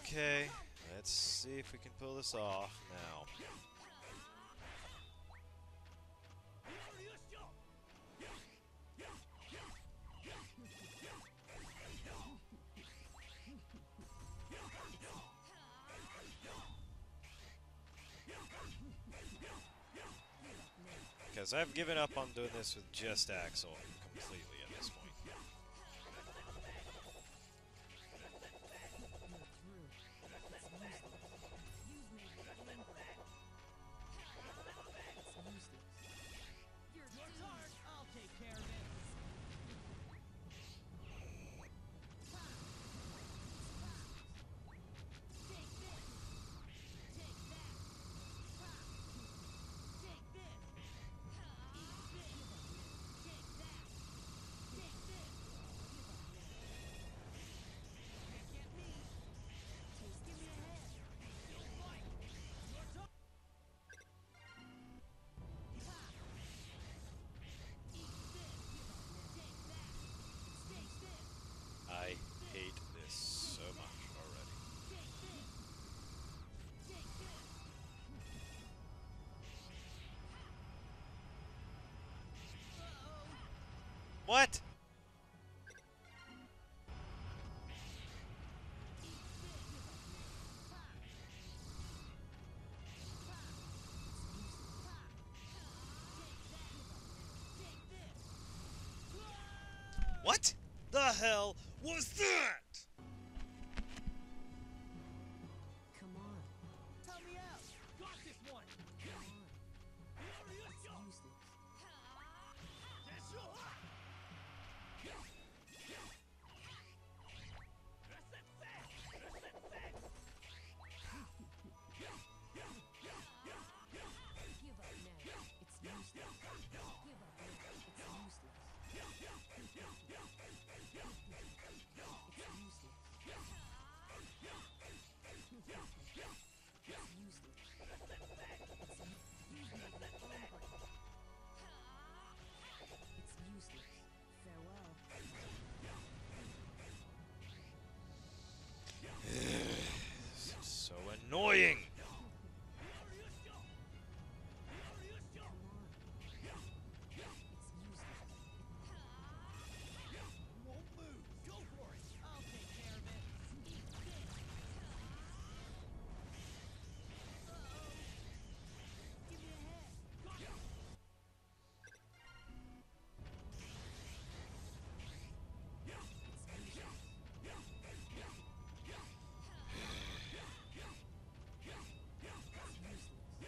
Okay, let's see if we can pull this off now. Because I've given up on doing this with just Axel completely at this point. I'll take care of it. I hate this so much already. What? What the hell was that? Come on. Help me out. Got this one. Come on. Let's use this. Give up now. It's useless. Give up now. It's useless. It's useless. It's useless. It's useless. Farewell. This is so annoying. Come on. It's useless. Won't move. Go for it. I'll take care of it. Eat this. Give me a head. It's useless. It's useless.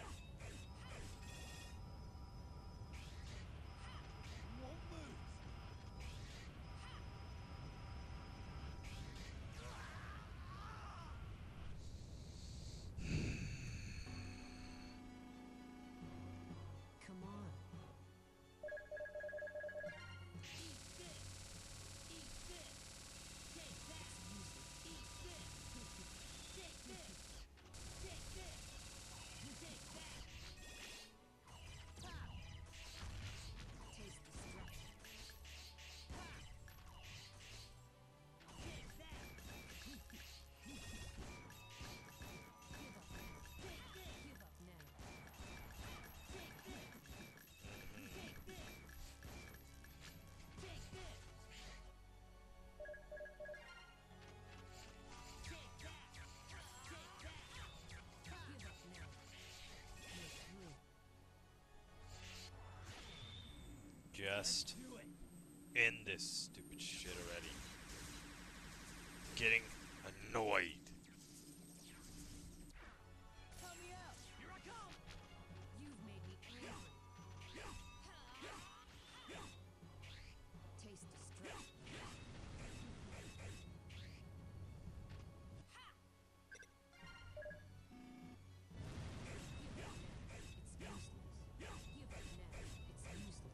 Won't move. Come on. Taste destruction. Give up now. Give up now. You're through. Just Do it. end this stupid shit already. Getting annoyed. Help me out. Here I come. You've made me angry. Taste destruction. It's useless. Give up now. It's useless.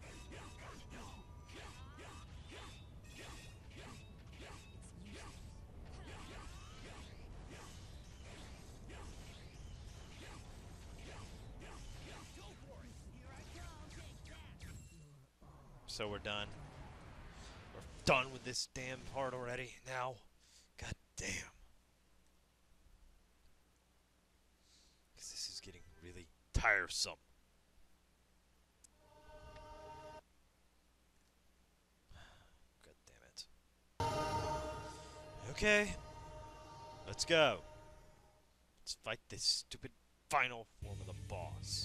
It's useless. Go for it. Here I come. Take that. You're all. So we're done. We're done with this damn part already now. God damn. tiresome. God damn it. Okay. Let's go. Let's fight this stupid final form of the boss.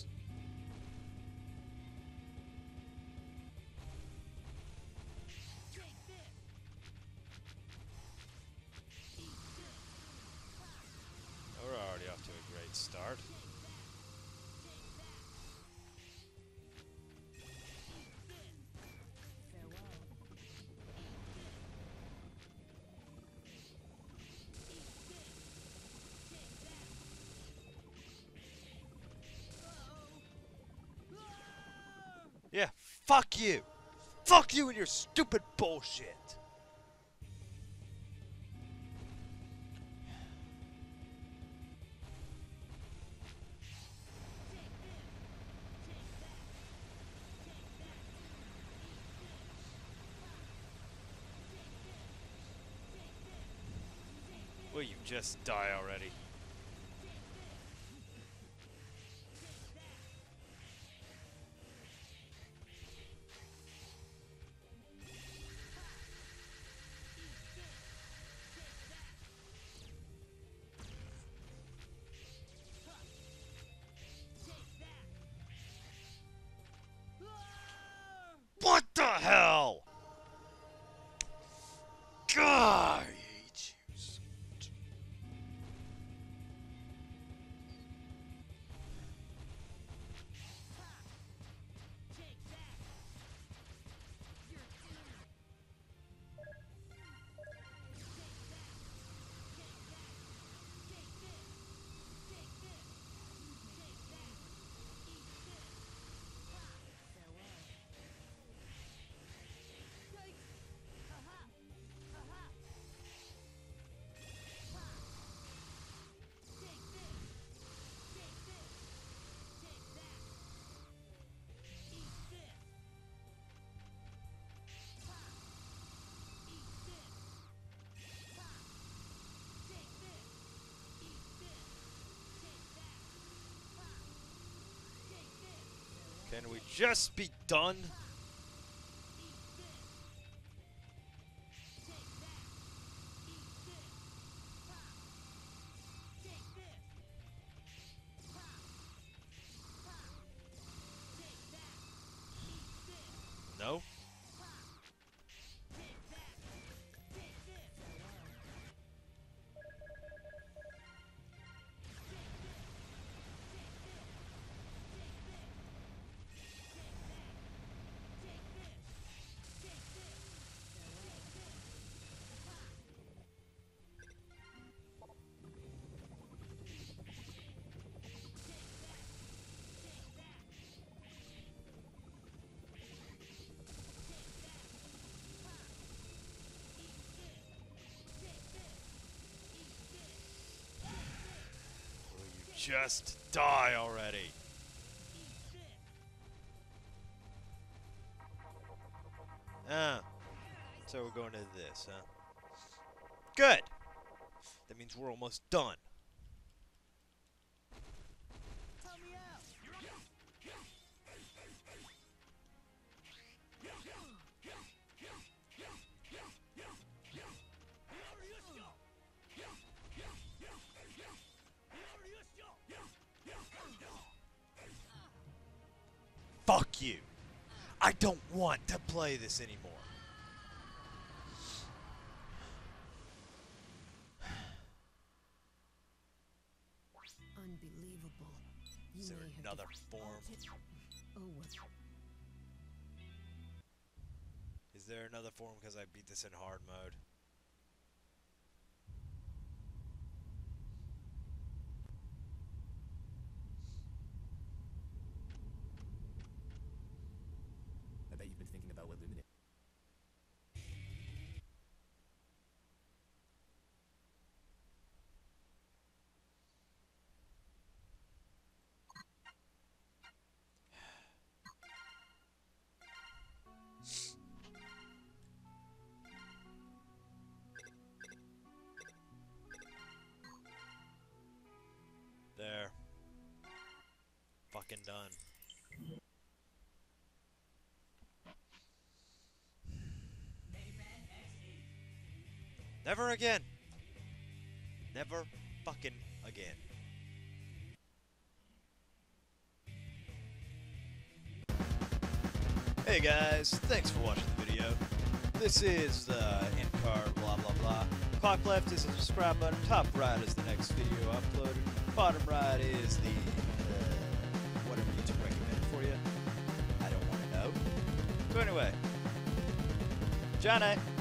Take this. We're already off to a great start. Farewell. Yeah, fuck you! Fuck you and your stupid bullshit! Will you just die already? What the hell? God, I hate you so much. Can we just be done? No? Will you just die already? Ah. So we're going to this, huh? Good! That means we're almost done. Help me out. Fuck you! I don't want to play this anymore. Unbelievable. You Is there may have another form? Oh, what? Is there another form because I beat this in hard mode? I bet you've been thinking about what Luminate. There. Fucking done. Never again. Never fucking again. Hey guys, thanks for watching the video. This is the end card, blah blah blah. Clock left is the subscribe button, top right is the next video uploaded, bottom right is the whatever YouTube recommended for you. I don't want to know. So anyway, Johnny.